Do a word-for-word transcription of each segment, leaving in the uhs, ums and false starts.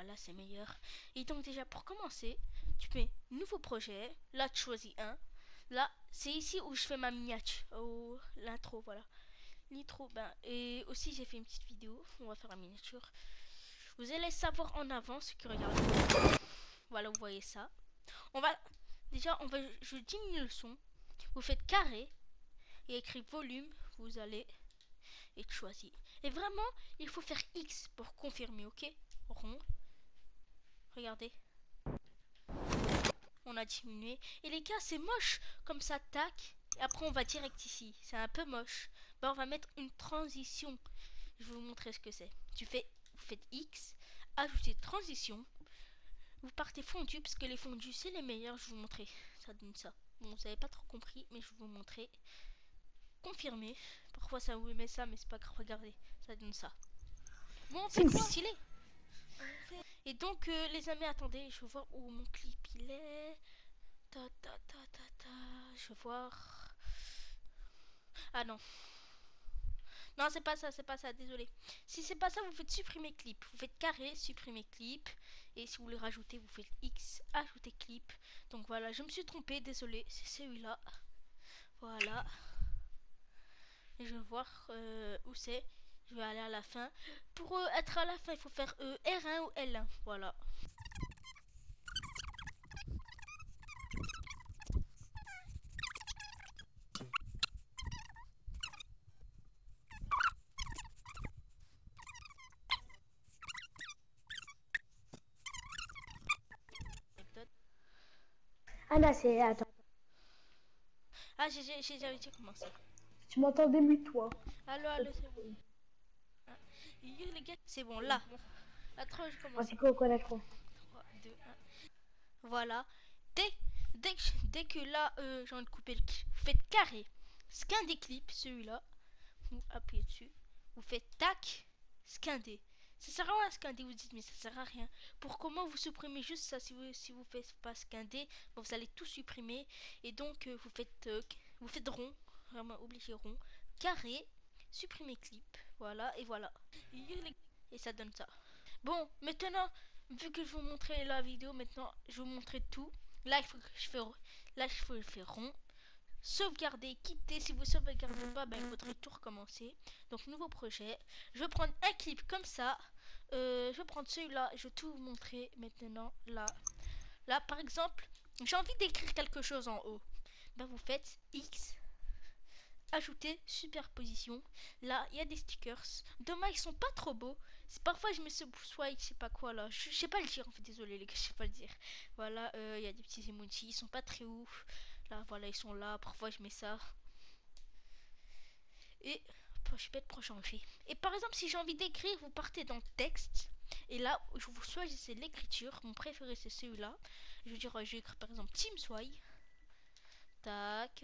voilà, c'est meilleur. Et donc déjà, pour commencer, tu mets nouveau projet. Là, tu choisis un. Là, c'est ici où je fais ma miniature. Oh, l'intro, voilà. L'intro, ben, et aussi j'ai fait une petite vidéo. On va faire la miniature. Vous allez savoir en avance ce que regardez. Voilà, vous voyez ça. On va, déjà, on va, je diminue le son. Vous faites carré et écrit volume. Vous allez et choisir. Et vraiment, il faut faire X pour confirmer, ok? Rond. Regardez. On a diminué. Et les gars, c'est moche. Comme ça, tac. Et après, on va direct ici. C'est un peu moche. Ben, on va mettre une transition. Je vais vous montrer ce que c'est. Tu fais, vous faites X. Ajouter transition. Vous partez fondu, parce que les fondus, c'est les meilleurs. Je vais vous montrer. Ça donne ça. Bon, vous n'avez pas trop compris, mais je vais vous montrer. Confirmer. Parfois, ça vous met ça, mais c'est pas grave. Regardez. Ça donne ça. Bon, c'est plus stylé. Et donc, euh, les amis, attendez, je veux voir où mon clip il est. Ta ta ta ta ta. Je veux voir. Ah non. Non, c'est pas ça, c'est pas ça, désolé. Si c'est pas ça, vous faites supprimer clip. Vous faites carré, supprimer clip. Et si vous voulez rajouter, vous faites X, ajouter clip. Donc voilà, je me suis trompé, désolé. C'est celui-là. Voilà. Et je vais voir euh, où c'est. Je vais aller à la fin. Pour euh, être à la fin, il faut faire euh, R un ou L un. Voilà. Ah là, c'est... Attends. Ah, j'ai déjà déjà commencé. Tu m'entendais mieux, toi. Allô, allô, c'est bon. Ah. Yo, les gars, c'est bon, là. La trois, je Ah, commence. c'est quoi, quoi, la trois? trois, deux, un. Voilà. Dès, dès, que, dès que là, euh, j'ai envie de couper le clip, vous faites carré. Scan des clips, celui-là. Vous appuyez dessus. Vous faites tac, scander. Ça sert à rien à scander, vous dites, mais ça sert à rien. Pour comment vous supprimez juste ça, si vous si vous faites pas scander, bon, vous allez tout supprimer. Et donc, euh, vous faites euh, vous faites rond, vraiment obligé rond, carré, supprimer clip, voilà, et voilà. Et ça donne ça. Bon, maintenant, vu que je vous montrer la vidéo, maintenant, je vais vous montrer tout. Là, il faut que je fais, là, il faut le faire rond. Sauvegarder, quitter. Si vous sauvegardez pas, ben, il faudrait tout recommencer. Donc, nouveau projet. Je vais prendre un clip comme ça. Euh, je vais prendre celui-là. Je vais tout vous montrer maintenant. Là, là, par exemple, j'ai envie d'écrire quelque chose en haut. Ben, vous faites X. Ajouter superposition. Là, il y a des stickers. Dommage, ils sont pas trop beaux. Parfois, je mets ce soit, je sais pas quoi là. Je, je sais pas le dire en fait. Désolé les gars, je sais pas le dire. Voilà, euh, il y a des petits emojis. Ils sont pas très ouf. Là, voilà, ils sont là. Parfois, je mets ça. Et je sais pas de prochain fait. Et par exemple, si j'ai envie d'écrire, vous partez dans texte. Et là, je vous choisissez l'écriture. Mon préféré, c'est celui-là. Je veux dire, je vais écrire par exemple Team Sway. Tac.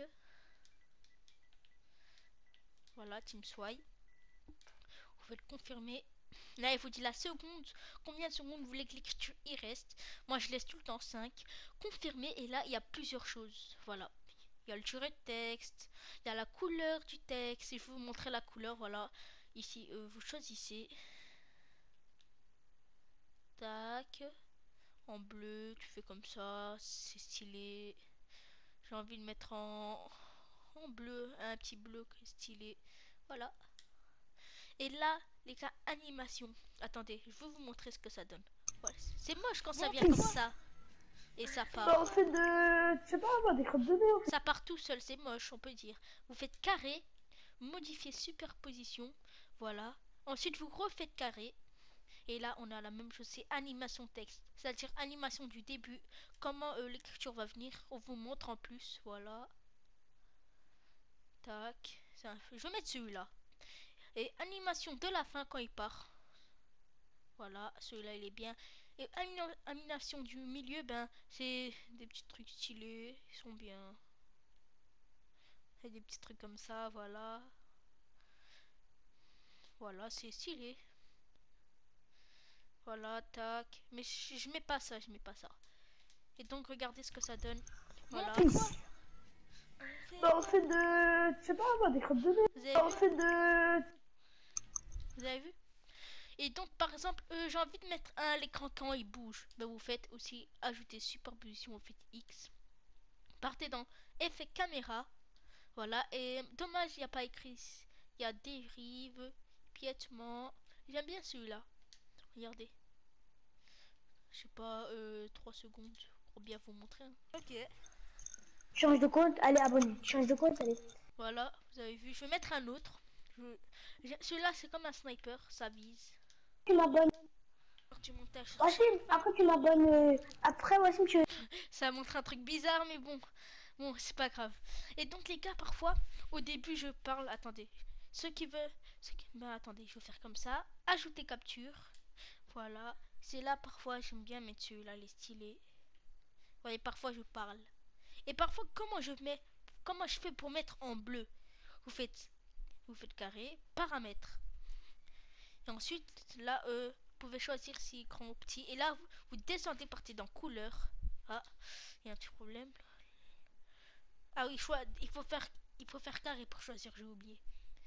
Voilà, Team Sway. Vous faites confirmer. Là, il vous dit la seconde. Combien de secondes vous voulez que l'écriture y reste? Moi, je laisse tout le temps cinq. Confirmer. Et là, il y a plusieurs choses. Voilà. Il y a le durée de texte. Il y a la couleur du texte. Et je vais vous montrer la couleur. Voilà. Ici, euh, vous choisissez. Tac. En bleu. Tu fais comme ça. C'est stylé. J'ai envie de mettre en, en bleu. Un petit bleu stylé. Voilà. Et là, les gars, animation. Attendez, je vais vous montrer ce que ça donne. Voilà. C'est moche quand ça vient comme ça. Et ça part. Bah, on fait de... Je sais pas, moi, des crottes de nez, en fait. Ça part tout seul, c'est moche, on peut dire. Vous faites carré, modifier superposition. Voilà. Ensuite, vous refaites carré. Et là, on a la même chose, c'est animation texte. C'est-à-dire animation du début. Comment euh, l'écriture va venir. On vous montre en plus. Voilà. Tac. Un... Je vais mettre celui-là. Et animation de la fin quand il part. Voilà, celui-là il est bien. Et animation du milieu, ben c'est des petits trucs stylés, ils sont bien. Et des petits trucs comme ça, voilà. Voilà, c'est stylé. Voilà, tac. Mais je, je mets pas ça, je mets pas ça. Et donc regardez ce que ça donne. Voilà. Bah, on fait de... Je sais pas, moi, des crottes de nez. Vous avez Bah, on vu? fait de... Vous avez vu? Et donc par exemple euh, j'ai envie de mettre un l'écran quand il bouge, ben, vous faites aussi ajouter superposition, vous faites X, partez dans effet caméra, voilà. Et dommage il n'y a pas écrit, il y a dérive, piétement, j'aime bien celui-là, regardez, je sais pas, euh, trois secondes pour bien vous montrer, hein. Ok, Change de compte, allez, abonné. Change de compte, allez. voilà, vous avez vu, je vais mettre un autre. Je... celui-là c'est comme un sniper, ça vise. Tu m'abonnes. Du montage sur chaque... Wassim, après tu m'abonnes. euh, Après, Wassim, tu. Ça montre un truc bizarre, mais bon, bon, c'est pas grave. Et donc les gars, parfois, au début, je parle. Attendez, ceux qui veulent, ceux qui... ben attendez, je vais faire comme ça. Ajouter capture. Voilà, c'est là parfois j'aime bien mettre celui-là, les stylés. Vous voyez, parfois je parle. Et parfois, comment je mets, comment je fais pour mettre en bleu? Vous faites, vous faites carré, paramètres. Et ensuite, là, euh, vous pouvez choisir si grand ou petit. Et là, vous, vous descendez, partez dans couleur. Ah, il y a un petit problème. Ah oui, choix, il faut faire, il faut faire carré pour choisir, j'ai oublié.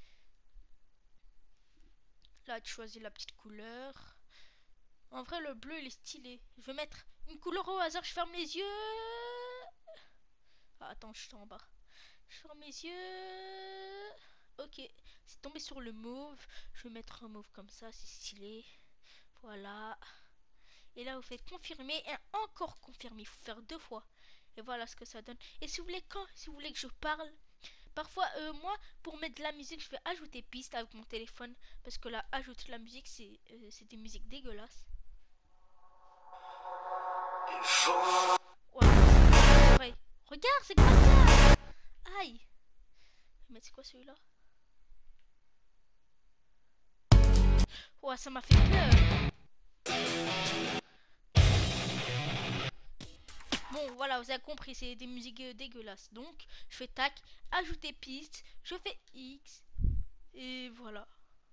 Là, tu choisis la petite couleur. En vrai, le bleu, il est stylé. Je vais mettre une couleur au hasard, je ferme les yeux. Ah, attends, je suis en bas. Je ferme mes yeux. Ok, c'est tombé sur le mauve. Je vais mettre un mauve comme ça, c'est stylé. Voilà. Et là, vous faites confirmer et encore confirmer. Il faut faire deux fois. Et voilà ce que ça donne. Et si vous voulez, quand, si vous voulez que je parle, parfois, euh, moi, pour mettre de la musique, je vais ajouter piste avec mon téléphone. Parce que là, ajouter de la musique, c'est euh, des musiques dégueulasses. Ouais, ouais. Regarde, c'est quoi ça? Aïe. Mais c'est quoi celui-là? Ouais, ça m'a fait peur. Bon, voilà, vous avez compris, c'est des musiques euh, dégueulasses. Donc, je fais tac, ajouter piste, je fais X, et voilà.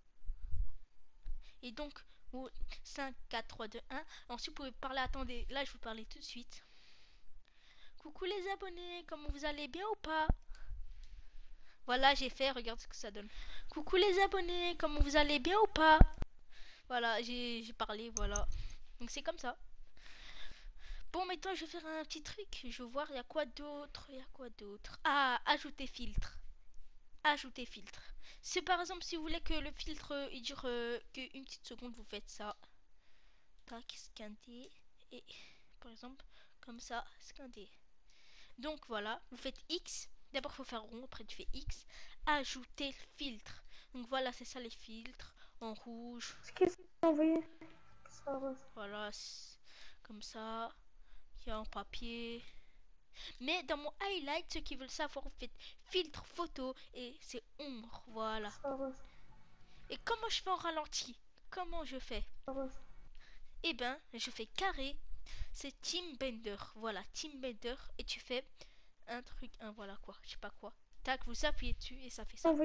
Et donc, cinq, quatre, trois, deux, un. Ensuite, vous pouvez parler, attendez, là, je vous parler tout de suite. Coucou les abonnés, comment vous allez bien ou pas? Voilà, j'ai fait, regarde ce que ça donne. Coucou les abonnés, comment vous allez bien ou pas? Voilà, j'ai parlé, voilà. Donc, c'est comme ça. Bon, maintenant, je vais faire un petit truc. Je vais voir, il y a quoi d'autre? Il y a quoi d'autre? Ah, ajouter filtre. Ajouter filtre. Si par exemple, si vous voulez que le filtre euh, il dure euh, qu'une petite seconde, vous faites ça. Tac, scanner. Et par exemple, comme ça, scanner. Donc voilà, vous faites X. D'abord, il faut faire rond, après tu fais X. Ajouter le filtre. Donc voilà, c'est ça les filtres. En rouge. Qu'est-ce que tu as envoyé? Voilà, comme ça. Il y a en papier. Mais dans mon highlight, ceux qui veulent savoir, vous faites filtre photo et c'est ombre. Voilà. Et comment je fais en ralenti? Comment je fais? Eh ben, je fais carré. C'est Team Bender. Voilà, Team Bender. Et tu fais un truc, un voilà quoi, je sais pas quoi. Tac, vous appuyez dessus et ça fait ça.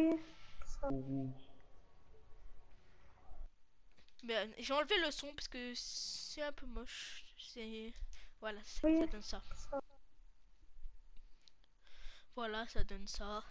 Ben, j'ai enlevé le son parce que c'est un peu moche. C'est voilà, ça donne ça. Voilà, ça donne ça.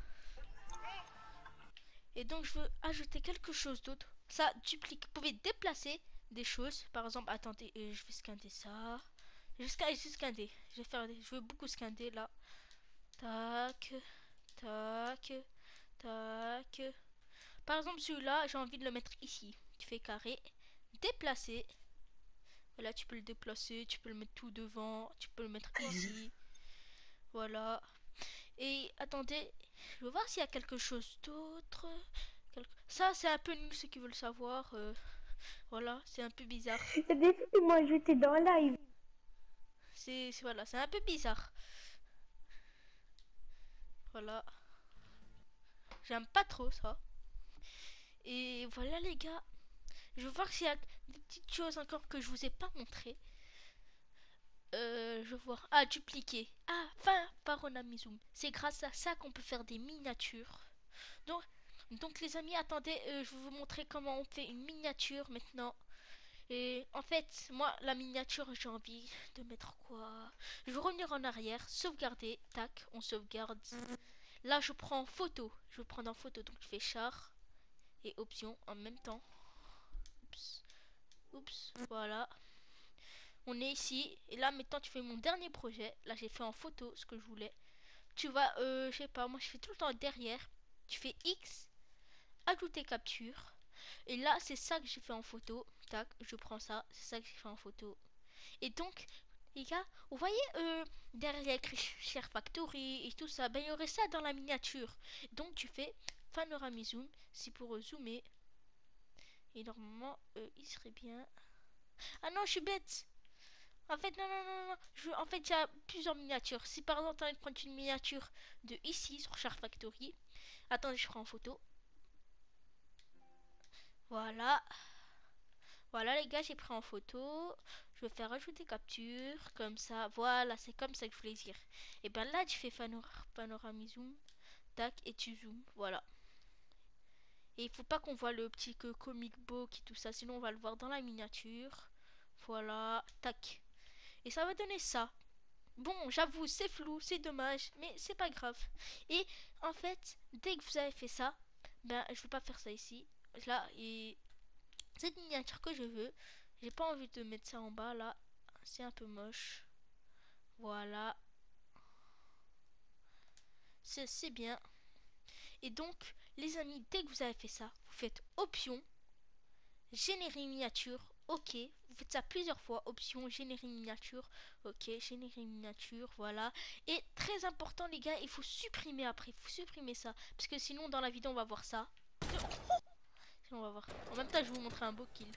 Et donc je veux ajouter quelque chose d'autre. Ça duplique. Vous pouvez déplacer des choses. Par exemple, attendez, euh, je vais scanner ça. Jusqu'à scanner. Je vais faire. Je veux beaucoup scanner là. Tac, tac, tac. Par exemple, celui-là, j'ai envie de le mettre ici. Tu fais carré, déplacer. Voilà, tu peux le déplacer. Tu peux le mettre tout devant. Tu peux le mettre ici. Voilà. Et attendez, je veux voir s'il y a quelque chose d'autre. Ça, c'est un peu nul, ceux qui veulent savoir. Euh, voilà, c'est un peu bizarre. Il y a des filles qui m'ont ajouté dans live. C'est voilà, c'est un peu bizarre. Voilà. J'aime pas trop ça. Et voilà les gars. Je veux voir s'il y a des petites choses encore que je vous ai pas montré. Euh, je veux voir. Ah, dupliquer. Ah, fin Paronami Zoom. C'est grâce à ça qu'on peut faire des miniatures. Donc, donc les amis, attendez, euh, je vais vous montrer comment on fait une miniature maintenant. Et en fait, moi, la miniature, j'ai envie de mettre quoi? Je vais revenir en arrière, sauvegarder, tac, on sauvegarde. Là, je prends photo, je vais prendre en photo, donc je fais char et option en même temps. Oups. Oups, voilà. On est ici. Et là, maintenant, tu fais mon dernier projet. Là, j'ai fait en photo ce que je voulais. Tu vas, euh, je sais pas, moi, je fais tout le temps derrière. Tu fais X, ajouter capture. Et là, c'est ça que j'ai fait en photo. Tac, je prends ça. C'est ça que j'ai fait en photo. Et donc, les gars, vous voyez, euh, derrière écrit Share Factory et tout ça, ben il y aurait ça dans la miniature. Donc, tu fais panorama zoom. C'est pour euh, zoomer. Et normalement, euh, il serait bien. Ah non, je suis bête. En fait, non, non, non, non. Je veux, en fait, il y a plusieurs miniatures. Si par exemple, tu as envie de prendre une miniature de ici sur Share Factory. Attendez, je prends en photo. Voilà. Voilà, les gars, j'ai pris en photo. Je vais faire ajouter capture. Comme ça. Voilà, c'est comme ça que je voulais dire. Et ben là, tu fais panorama zoom. Tac, et tu zoomes. Voilà. Et il faut pas qu'on voit le petit que comic book et tout ça. Sinon, on va le voir dans la miniature. Voilà. Tac. Et ça va donner ça. Bon, j'avoue, c'est flou, c'est dommage, mais c'est pas grave. Et en fait, dès que vous avez fait ça, ben je veux pas faire ça ici. Là, et cette miniature que je veux, j'ai pas envie de mettre ça en bas là. C'est un peu moche. Voilà. C'est bien. Et donc, les amis, dès que vous avez fait ça, vous faites option, générer miniature. Ok, vous faites ça plusieurs fois, option, générer miniature, ok, générer miniature, voilà. Et très important les gars, il faut supprimer après, il faut supprimer ça, parce que sinon dans la vidéo on va voir ça. Sinon, on va voir. En même temps je vais vous montrer un beau kill.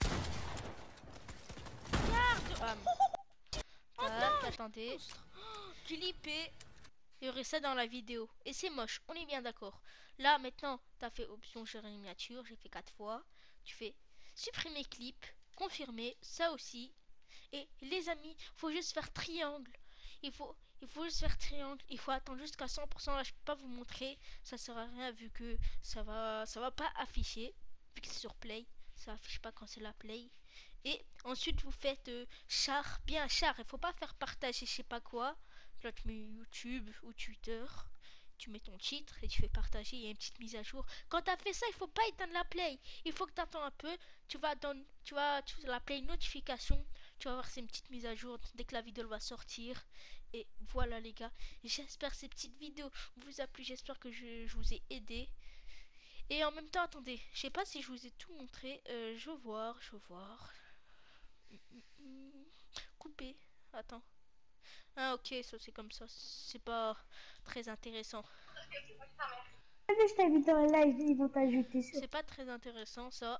Bam. Tac, attendez. Clipper. Il y aurait ça dans la vidéo. Et c'est moche, on est bien d'accord. Là maintenant, tu as fait option gérer miniature, j'ai fait quatre fois. Tu fais supprimer clip, confirmer, ça aussi. Et les amis, faut juste faire triangle. Il faut, il faut juste faire triangle. Il faut attendre jusqu'à cent pour cent. Là, je peux pas vous montrer. Ça sert à rien vu que ça va, ça va pas afficher. Vu que c'est sur play, ça affiche pas quand c'est la play. Et ensuite, vous faites euh, char, bien char. Il faut pas faire partager, je sais pas quoi. Là, tu mets YouTube ou Twitter. Tu mets ton titre et tu fais partager. Il y a une petite mise à jour. Quand tu as fait ça, il faut pas éteindre la play. Il faut que tu attends un peu. Tu vas dans, tu vas, tu vas la play notification. Tu vas voir ces petites mises à jour dès que la vidéo va sortir. Et voilà les gars, j'espère que ces petites vidéos vous a plu, j'espère que je, je vous ai aidé. Et en même temps, attendez, je sais pas si je vous ai tout montré. Euh, je veux voir, je veux voir. Couper, attends. Ah ok, ça c'est comme ça, c'est pas très intéressant. Je t'invite dans le live, ils vont t'ajouter sur. C'est pas très intéressant ça.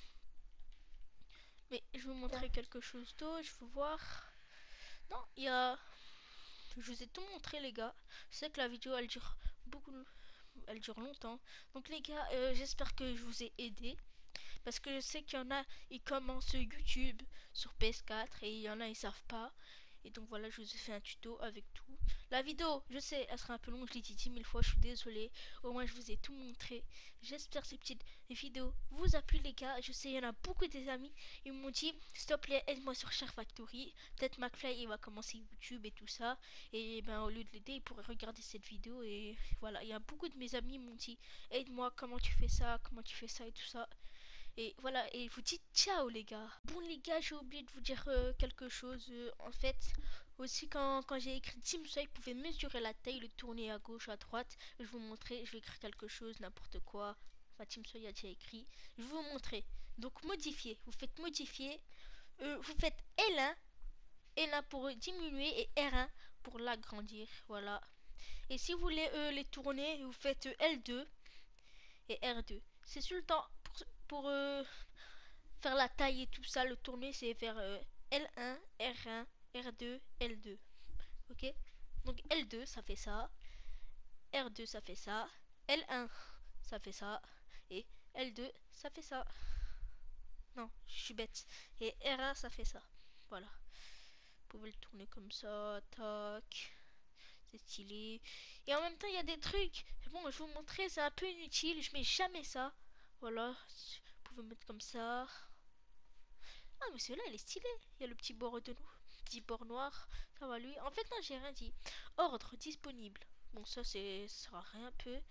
Mais je vais vous montrer quelque chose d'autre, je veux voir. Non, il y a... Je vous ai tout montré les gars. Je sais que la vidéo elle dure beaucoup, elle dure longtemps. Donc les gars, euh, j'espère que je vous ai aidé. Parce que je sais qu'il y en a, ils commencent YouTube sur P S quatre et il y en a, ils savent pas. Et donc voilà, je vous ai fait un tuto avec tout. La vidéo, je sais, elle sera un peu longue, je l'ai dit dix mille fois, je suis désolée. Au moins, je vous ai tout montré. J'espère que ces petites vidéos vous a plu, les gars. Je sais, il y en a beaucoup des amis. Ils m'ont dit, s'il te plaît, aide-moi sur Share Factory. Peut-être McFly, il va commencer YouTube et tout ça. Et ben, au lieu de l'aider, il pourrait regarder cette vidéo. Et voilà, il y a beaucoup de mes amis qui m'ont dit, aide-moi, comment tu fais ça, comment tu fais ça et tout ça. Et voilà, et je vous dis ciao les gars. Bon les gars, j'ai oublié de vous dire euh, quelque chose. Euh, en fait, aussi quand, quand j'ai écrit Team Soy, vous pouvez mesurer la taille, le tourner à gauche, à droite. Je vais vous montrer, je vais écrire quelque chose, n'importe quoi. Enfin, Team Soy a déjà écrit. Je vais vous montrer. Donc modifier, vous faites modifier. Euh, vous faites L un. L un pour diminuer et R un pour l'agrandir. Voilà. Et si vous voulez euh, les tourner, vous faites euh, L deux et R deux. C'est sur le temps pour, pour euh, faire la taille et tout ça, le tourner, c'est faire euh, L un, R un, R deux, L deux. Ok? Donc L deux, ça fait ça. R deux, ça fait ça. L un, ça fait ça. Et L deux, ça fait ça. Non, je suis bête. Et R un, ça fait ça. Voilà. Vous pouvez le tourner comme ça. Tac. C'est stylé. Et en même temps, il y a des trucs. Bon, je vais vous montrer, c'est un peu inutile. Je mets jamais ça. Voilà. Vous pouvez mettre comme ça. Ah mais celui-là il est stylé. Il y a le petit bord de nous. Petit bord noir. Ça va lui. En fait non j'ai rien dit. Ordre disponible. Bon ça c'est ça sert à rien un peu.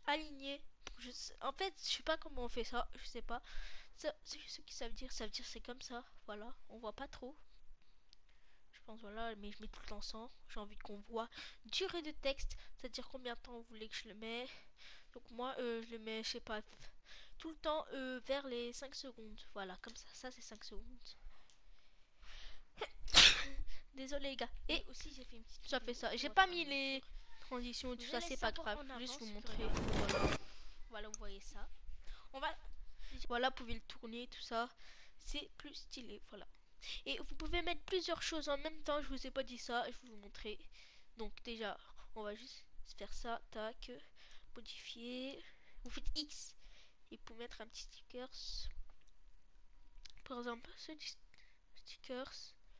aligner. Je sais- en fait, je sais pas comment on fait ça, je sais pas. Ça, c'est ce qui ça veut dire, ça veut dire c'est comme ça. Voilà, on voit pas trop. Je pense voilà, mais je mets tout le temps cent. J'ai envie qu'on voit. Durée de texte, c'est-à-dire combien de temps vous voulez que je le mets. Donc moi, euh, je le mets, je sais pas, tout le temps euh, vers les cinq secondes. Voilà, comme ça, ça c'est cinq secondes. Désolé les gars. Et aussi j'ai fait une petite ça fait ça. J'ai pas mis les transitions et tout ça, c'est pas grave. Je vais juste vous montrer. Voilà. Voilà, vous voyez ça. On va voilà, vous pouvez le tourner tout ça. C'est plus stylé, voilà. Et vous pouvez mettre plusieurs choses en même temps, je vous ai pas dit ça, je vais vous montrer. Donc déjà, on va juste faire ça, tac, modifier. Vous faites X et pour mettre un petit stickers. Par exemple, ce stickers.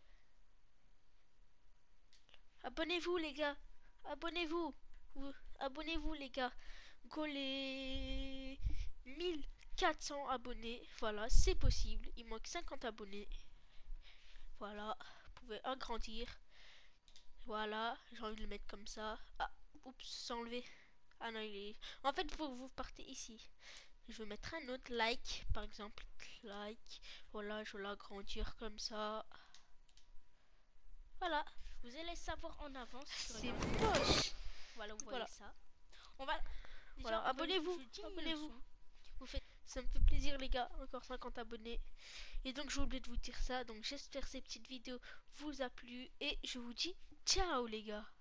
Abonnez-vous les gars. Abonnez-vous. Abonnez-vous les gars. Go les mille quatre cents abonnés. Voilà, c'est possible. Il manque cinquante abonnés. Voilà, vous pouvez agrandir. Voilà, j'ai envie de le mettre comme ça. Ah, oups, s'enlever. Ah non, il est... En fait, vous, vous partez ici. Je vais mettre un autre like, par exemple. Like. Voilà, je vais l'agrandir comme ça. Voilà. Vous allez savoir en avance. C'est moche. Voilà, vous voyez voilà. Ça. On va... Voilà, abonnez-vous. Abonnez-vous. Vous faites... Ça me fait plaisir les gars. Encore cinquante abonnés. Et donc j'ai oublié de vous dire ça. Donc j'espère que cette petite vidéo vous a plu. Et je vous dis ciao les gars.